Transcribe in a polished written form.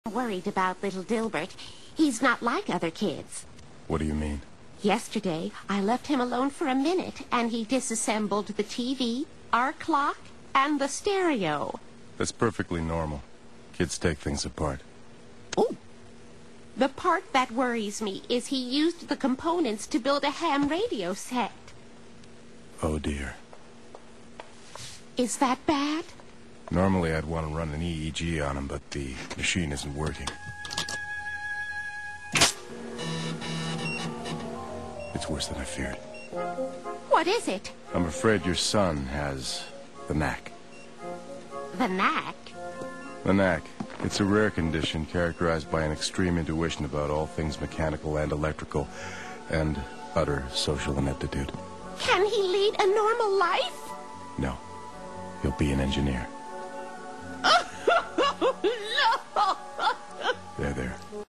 Worried about little Dilbert. He's not like other kids. What do you mean? Yesterday, I left him alone for a minute, and he disassembled the TV, our clock, and the stereo. That's perfectly normal. Kids take things apart. Oh! The part that worries me is he used the components to build a ham radio set. Oh, dear. Is that bad? Normally, I'd want to run an EEG on him, but the machine isn't working. It's worse than I feared. What is it? I'm afraid your son has the knack. The knack? The knack. It's a rare condition characterized by an extreme intuition about all things mechanical and electrical, and utter social ineptitude. Can he lead a normal life? No. He'll be an engineer. No! There.